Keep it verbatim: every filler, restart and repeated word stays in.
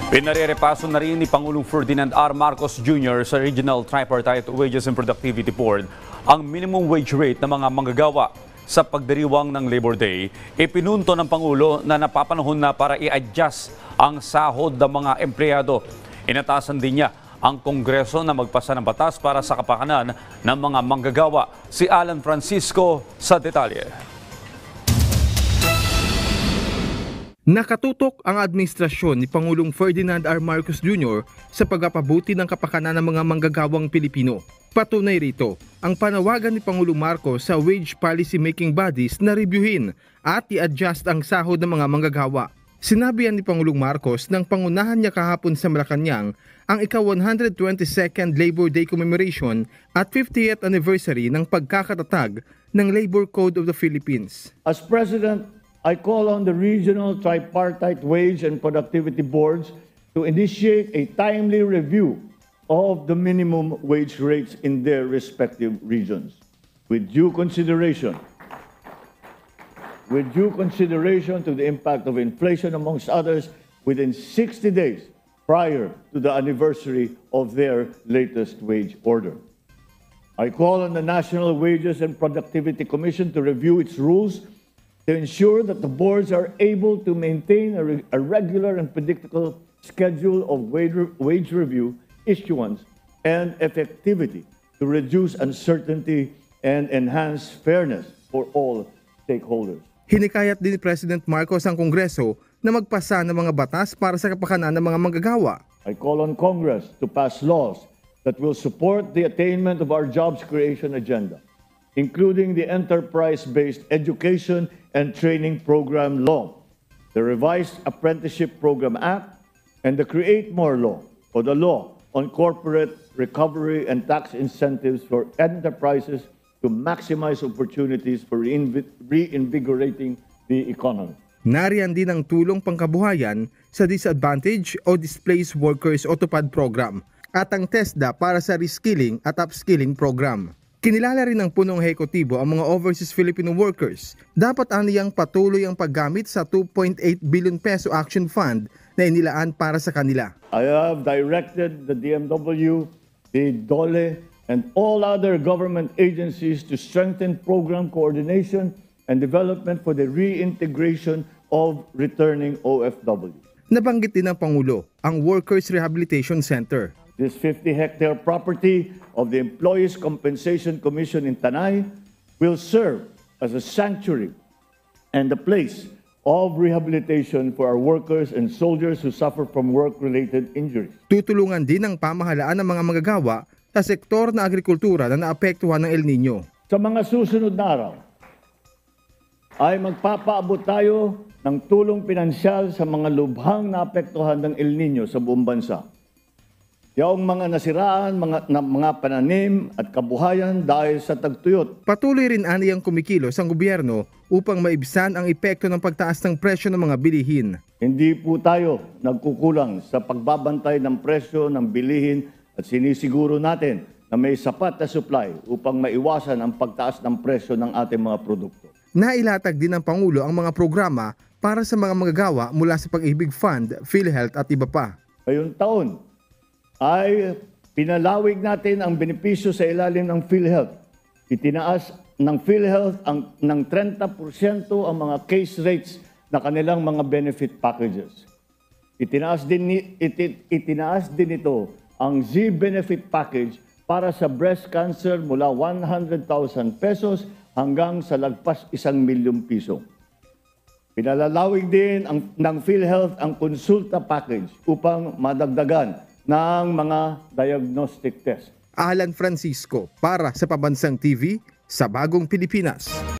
Pinarerepaso na rin ni Pangulong Ferdinand R. Marcos Junior sa Regional Tripartite Wages and Productivity Board ang minimum wage rate ng mga manggagawa. Sa pagdiriwang ng Labor Day, ipinunto ng Pangulo na napapanahon na para i-adjust ang sahod ng mga empleyado. Inatasan din niya ang Kongreso na magpasa ng batas para sa kapakanan ng mga manggagawa. Si Alan Francisco sa detalye. Nakatutok ang administrasyon ni Pangulong Ferdinand R. Marcos Junior sa pagpapabuti ng kapakanan ng mga manggagawang Pilipino. Patunay rito ang panawagan ni Pangulong Marcos sa wage policy making bodies na reviewin at i-adjust ang sahod ng mga manggagawa. Sinabi yan ni Pangulong Marcos nang pangunahan niya kahapon sa Malacanang ang ika-one hundred twenty-second Labor Day commemoration at fiftieth anniversary ng pagkakatatag ng Labor Code of the Philippines. As President, I call on the regional tripartite wage and productivity boards to initiate a timely review of the minimum wage rates in their respective regions with due consideration with due consideration to the impact of inflation, amongst others, within sixty days prior to the anniversary of their latest wage order. I call on the National Wages and Productivity Commission to review its rules to ensure that the boards are able to maintain a, re a regular and predictable schedule of wage, re wage review, issuance, and effectivity to reduce uncertainty and enhance fairness for all stakeholders. Hinikayat din ni President Marcos ang Kongreso na magpasa ng mga batas para sa kapakanan ng mga manggagawa. I call on Congress to pass laws that will support the attainment of our jobs creation agenda, including the Enterprise-Based Education and Training Program Law, the Revised Apprenticeship Program Act, and the Create More Law, or the Law on Corporate Recovery and Tax Incentives for Enterprises to maximize opportunities for reinvigorating the economy. Nariyan din ang tulong pangkabuhayan sa disadvantaged o displaced workers o TUPAD program at ang TESDA para sa reskilling at upskilling program. Kinilala rin ng punong ehekutibo ang mga overseas Filipino workers. Dapat aniyang patuloy ang paggamit sa two point eight billion peso action fund na inilaan para sa kanila. I have directed the D M W, the DOLE, and all other government agencies to strengthen program coordination and development for the reintegration of returning O F W. Nabanggit din ng Pangulo ang Workers Rehabilitation Center. This fifty hectare property of the Employees Compensation Commission in Tanay will serve as a sanctuary and a place of rehabilitation for our workers and soldiers who suffer from work-related injuries. Tutulungan din ng pamahalaan ng mga manggagawa sa sektor na agrikultura na naapektuhan ng El Nino. Sa mga susunod na araw, ay magpapaabot tayo ng tulong pinansyal sa mga lubhang naapektuhan ng El Nino sa buong bansa. Yung mga nasiraan, mga, na, mga pananim at kabuhayan dahil sa tagtuyot. Patuloy rin aniyang kumikilos ang gobyerno upang maibsan ang epekto ng pagtaas ng presyo ng mga bilihin. Hindi po tayo nagkukulang sa pagbabantay ng presyo ng bilihin at sinisiguro natin na may sapat na supply upang maiwasan ang pagtaas ng presyo ng ating mga produkto. Nailatag din ng Pangulo ang mga programa para sa mga manggagawa mula sa Pag-ibig Fund, PhilHealth at iba pa. Ngayong taon ay pinalawig natin ang benepisyo sa ilalim ng PhilHealth. Itinaas ng PhilHealth ang, ng thirty percent ang mga case rates na kanilang mga benefit packages. Itinaas din, it, itinaas din ito ang Z-Benefit Package para sa breast cancer mula one hundred thousand pesos hanggang sa lagpas isang milyong piso. Pinalalawig din ang, ng PhilHealth ang konsulta package upang madagdagan ng mga diagnostic test. Alan Francisco para sa Pambansang T V sa Bagong Pilipinas.